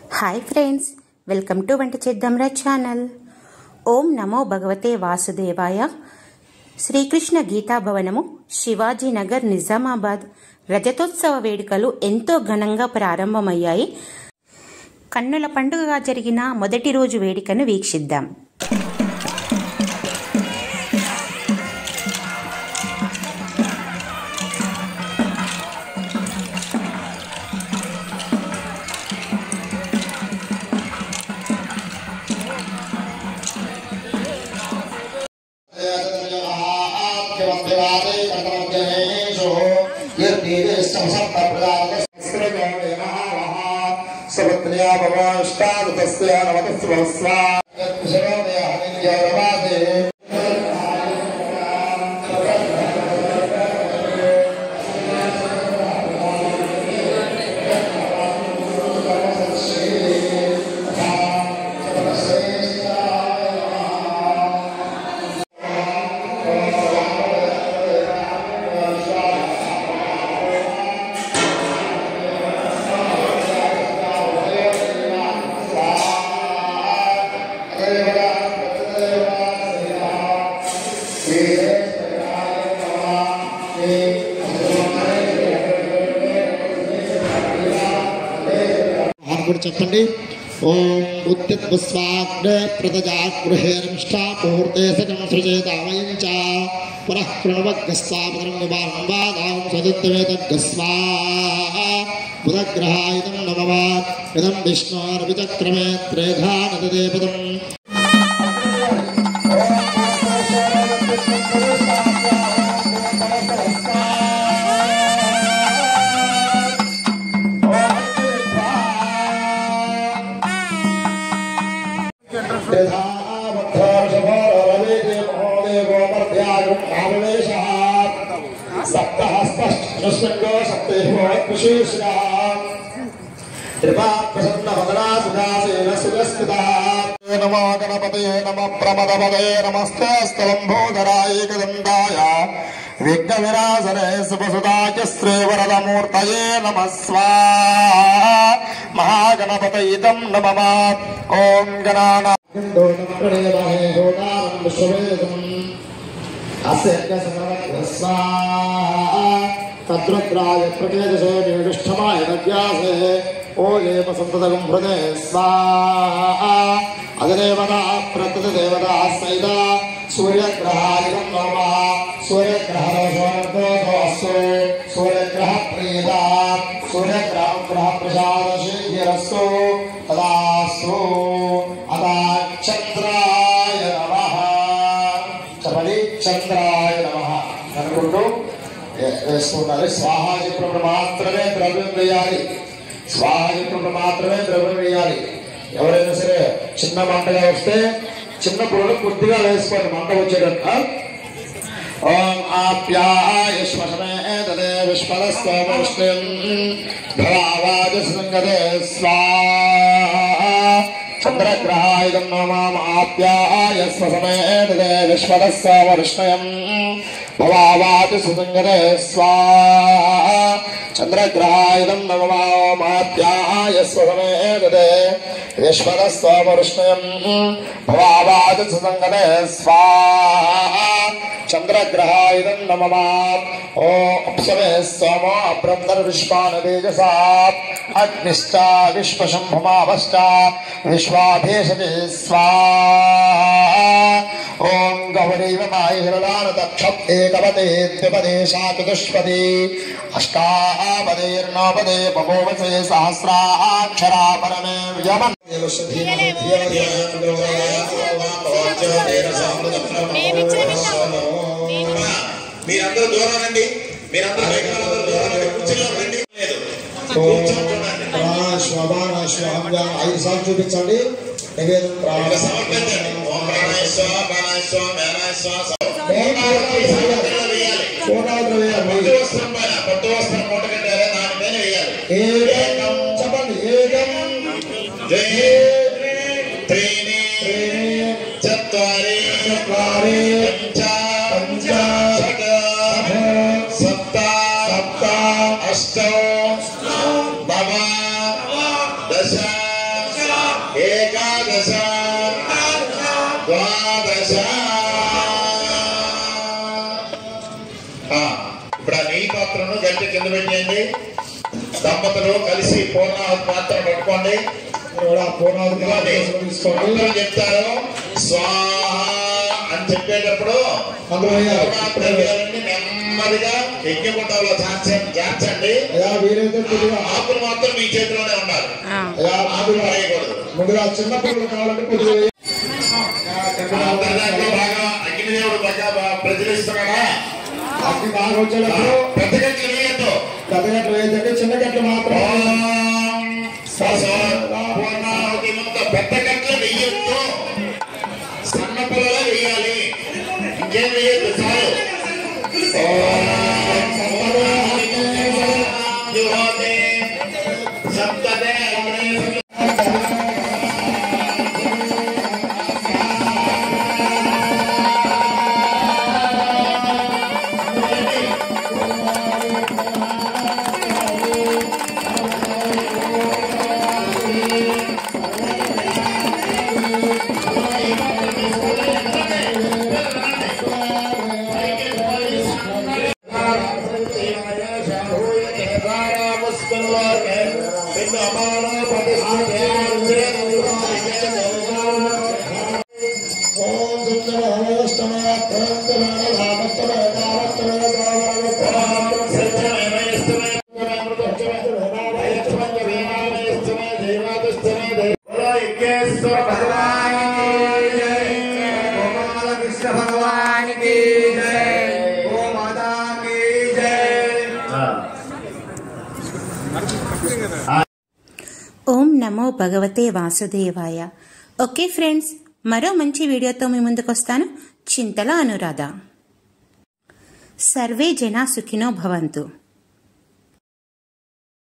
Hi friends, welcome to వంట చేద్దాంరా channel. ఓం నమో భగవతే వాసుదేవాయ. శ్రీకృష్ణ గీతా భవనము, శివాజీనగర్, నిజామాబాద్ రజతోత్సవ వేడుకలు ఎంతో ఘనంగా ప్రారంభమయ్యాయి. కన్నుల పండుగగా జరిగిన మొదటి రోజు వేడుకను వీక్షిద్దాం. చెప్పండి. ఓం ఉత్తిత్వస్వాగ్నే ప్రతజాగృహేర్మిష్టా ముహూర్తే సకం సృజేతామయం చ పునః ప్రణవగ్గస్వాపదరంగవాహం సదిత్వేతగ్గస్వాహ బుధగ్రహాయుధం నమః. ఇదం విష్ణోర్విచక్రమే త్రేధా నదదే పదం. నమో గణపతయే నమః ప్రమదపదయే నమస్తే స్థలంభోధరాయ ఏకదండాయ విఘ్న వినాశనే శుభసుదాయ శ్రీవరదమూర్తయే నమః. స్వాహా మహాగణపతయిదం నమః. ఓం గణానాం తద్రుద్రాయ ప్రకేతసే నిష్ఠమాయ నవ్యాసే ఓయేమ సంతతగం హృదయ స్వాహా. అదదేవతా ప్రకృతిదేవతా సైత సూర్యగ్రహాయుధం నమః. సూర్యగ్రహదోషోస్తు సూర్యగ్రహ ప్రీత సూర్యగ్రహ ప్రసాద శీఘ్రస్తు తదాస్తు. అదా చంద్రాయ నమః. చెప్పండి, చంద్రాయ నమః అనుకుంటూ వేసుకుంటారు. స్వాహా చెప్పినప్పుడు మాత్రమే ద్రవ్యం వేయాలి. స్వాహా చెప్పినప్పుడు మాత్రమే ద్రవ్యం వేయాలి. ఎవరైనా సరే చిన్న మంటగా వస్తే చిన్న పొడలు కొద్దిగా వేసుకోండి మంట వచ్చేటట్టు. ఓం ఆప్యాయ శ్వసనే తదే విశ్వరస్వం భవావాజసంగదే స్వాహా. చంద్రగ్రహాయుధం నమః. ఆప్యాయ శ్వసనే తదే విశ్వరస్వం భవావాతి సుసంగదే స్వాహా. చంద్రగ్రహాయుధం నమః. ఆప్యాయ స్వసమే తదే విశ్వరస్వం భవావాతి సుసంగదే స్వాహా. చంద్రగ్రహాయుధం నమః. ఓ అప్సమే సోమో అబ్రహ్మర్విశ్వానతేజసా అగ్నిశ్చ విశ్వశంభుమావశ్చ విశ్వాభేషజే స్వాహా. ఓం గౌరీవ మాయహిరదాన దక్షం ఏకపదే ద్విపదే చతుష్పదే అష్టాపదేర్నవపదే బభూవసే సహస్రాక్షరా పరమే వ్యమన్. మీరందరూ దూరం రండి. మీరందరూ ఐదు సార్లు చూపించండి. కొత్త వస్త్రం మూట కట్టారా దాని పైన వేయాలి. చెప్పండి. త్రీణి చత్వారి పంచ షట్ సప్త అష్ట నవ దశ ద్వాదశ ద్వాదశ. ఇప్పుడు ఆ నెయ్యి పాత్రను గట్టి కింద పెట్టేయండి. దంపతులు కలిసి పూర్ణాహుతి పాత్ర పట్టుకోండి. తీసుకోండి. చెప్తారు స్వాహ అని చెప్పేటప్పుడు నెమ్మదిగా యజ్ఞకుంటంలో చేర్చండి. ఆకులు మాత్రం మీ చేతిలోనే ఉండాలి. ఆకులు పడేయకూడదు. ముందుగా చిన్న పిల్లలు కావాలంటే బాగా అగ్నిదేవుడు బాగా ప్రజలిస్తున్నాడా? అగ్ని బాగా వచ్చేటప్పుడు పెద్ద గట్లు వేయద్దు. పెద్ద గట్లు వేయద్దంటే చిన్న గట్లు మాత్రం పూర్ణాహుతి ముందు పెద్ద గట్లు వెయ్యొద్దు. సన్న పిల్లలు వెయ్యాలి. ఇంకేం వేయద్దు. చాలు. సప్తదే भगवान की जय, गो माता की जय। ఓం నమో భగవతే వాసుదేవాయ. ఓకే ఫ్రెండ్స్, మరో మంచి వీడియోతో మీ ముందుకు వస్తాను. చింతల అనురాధ. సర్వే జనా సుఖినో భవంతు.